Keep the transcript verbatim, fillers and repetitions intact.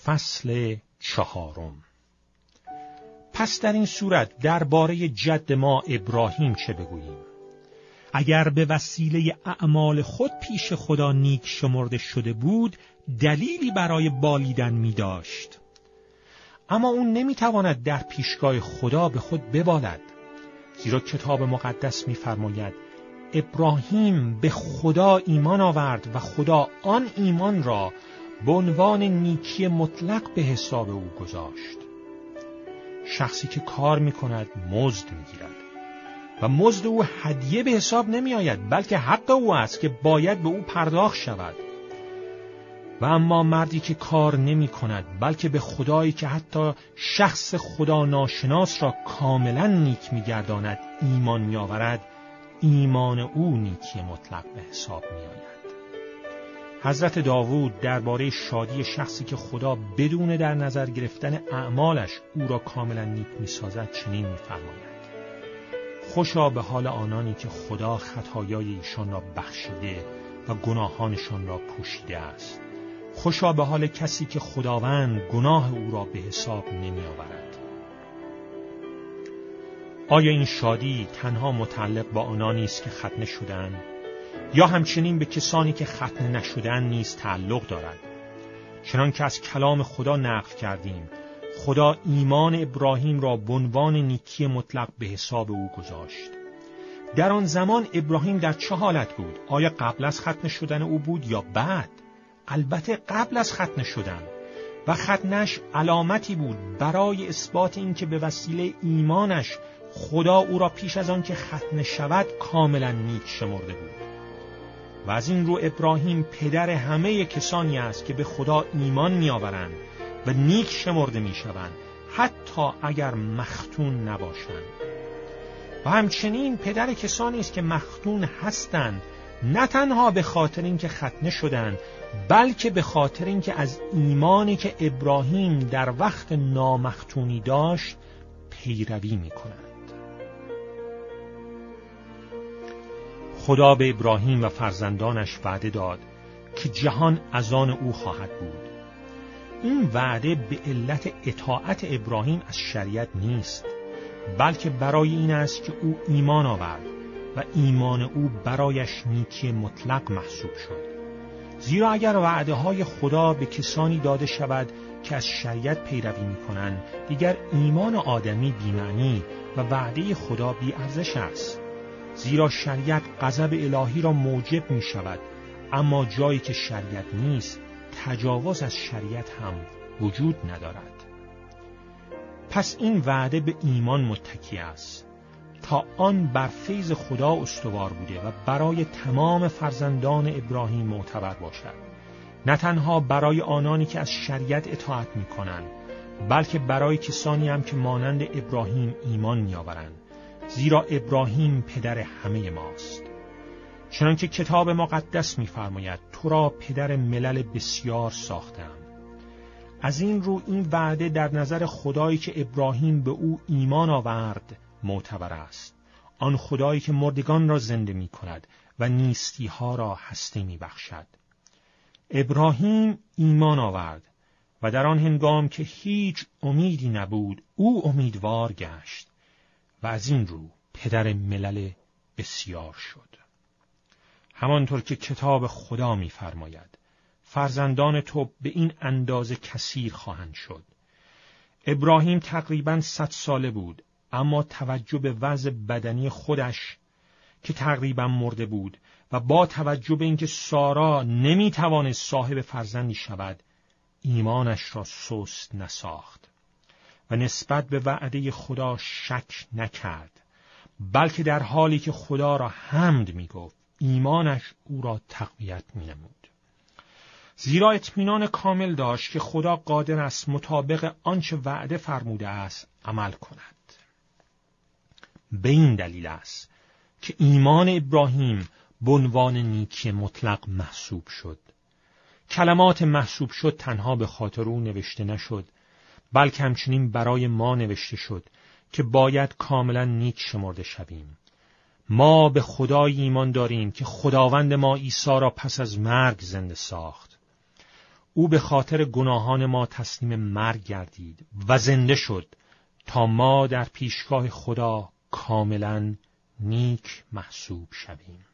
فصل چهارم. پس در این صورت درباره جد ما ابراهیم چه بگوییم؟ اگر به وسیله اعمال خود پیش خدا نیک شمرده شده بود، دلیلی برای بالیدن می داشت. اما اون نمی تواند در پیشگاه خدا به خود ببالد، زیرا کتاب مقدس می فرماید ابراهیم به خدا ایمان آورد و خدا آن ایمان را به عنوان نیکی مطلق به حساب او گذاشت. شخصی که کار می کند مزد می گیرد و مزد او هدیه به حساب نمی آید، بلکه حق او است که باید به او پرداخت شود. و اما مردی که کار نمی کند بلکه به خدایی که حتی شخص خدا ناشناس را کاملا نیک می گرداند ایمان می آورد، ایمان او نیکی مطلق به حساب می آید. حضرت داوود درباره شادی شخصی که خدا بدون در نظر گرفتن اعمالش او را کاملا نیک می سازد چنین می فرماید: خوشا به حال آنانی که خدا خطایای ایشان را بخشیده و گناهانشان را پوشیده است. خوشا به حال کسی که خداوند گناه او را به حساب نمی آورد. آیا این شادی تنها متعلق با آنانی است که ختنه شدند، یا همچنین به کسانی که ختنه نشدند نیز تعلق دارد؟ چنان که از کلام خدا نقل کردیم، خدا ایمان ابراهیم را به عنوان نیکی مطلق به حساب او گذاشت. در آن زمان ابراهیم در چه حالت بود؟ آیا قبل از ختنه شدن او بود یا بعد؟ البته قبل از ختنه شدن، و ختنش علامتی بود برای اثبات اینکه به وسیله ایمانش خدا او را پیش از آن که ختنه شود کاملا نیک شمرده بود. و از این رو ابراهیم پدر همه کسانی است که به خدا ایمان می آورند و نیک شمرده می شوند، حتی اگر مختون نباشند. و همچنین پدر کسانی است که مختون هستند، نه تنها به خاطر اینکه ختنه شدند، بلکه به خاطر اینکه از ایمانی که ابراهیم در وقت نامختونی داشت پیروی می کنند. خدا به ابراهیم و فرزندانش وعده داد که جهان از آن او خواهد بود. این وعده به علت اطاعت ابراهیم از شریعت نیست، بلکه برای این است که او ایمان آورد و ایمان او برایش نیکی مطلق محسوب شد. زیرا اگر وعده های خدا به کسانی داده شود که از شریعت پیروی می کنند، دیگر ایمان آدمی بی‌معنی و وعده خدا بی ارزش است. زیرا شریعت غضب الهی را موجب می شود، اما جایی که شریعت نیست، تجاوز از شریعت هم وجود ندارد. پس این وعده به ایمان متکی است، تا آن بر فیض خدا استوار بوده و برای تمام فرزندان ابراهیم معتبر باشد، نه تنها برای آنانی که از شریعت اطاعت می کنند، بلکه برای کسانی هم که مانند ابراهیم ایمان می آورند، زیرا ابراهیم پدر همه ماست. چنانکه کتاب مقدس می فرماید تو را پدر ملل بسیار ساختم. از این رو این وعده در نظر خدایی که ابراهیم به او ایمان آورد معتبر است، آن خدایی که مردگان را زنده می کند و نیستی ها را هستی می بخشد. ابراهیم ایمان آورد و در آن هنگام که هیچ امیدی نبود او امیدوار گشت و از این رو پدر ملل بسیار شد. همانطور که کتاب خدا می فرماید فرزندان تو به این اندازه کثیر خواهند شد. ابراهیم تقریباً صد ساله بود، اما توجه به وضع بدنی خودش که تقریباً مرده بود و با توجه به اینکه سارا نمی توانست صاحب فرزندی شود، ایمانش را سست نساخت و نسبت به وعده خدا شک نکرد، بلکه در حالی که خدا را حمد می گفت ایمانش او را تقویت می نمود. زیرا اطمینان کامل داشت که خدا قادر است مطابق آنچه وعده فرموده است عمل کند. به این دلیل است که ایمان ابراهیم به عنوان نیکی مطلق محسوب شد. کلمات محسوب شد تنها به خاطر او نوشته نشد، بلکه همچنین برای ما نوشته شد که باید کاملا نیک شمرده شویم. ما به خدای ایمان داریم که خداوند ما عیسی را پس از مرگ زنده ساخت. او به خاطر گناهان ما تسلیم مرگ گردید و زنده شد تا ما در پیشگاه خدا کاملا نیک محسوب شویم.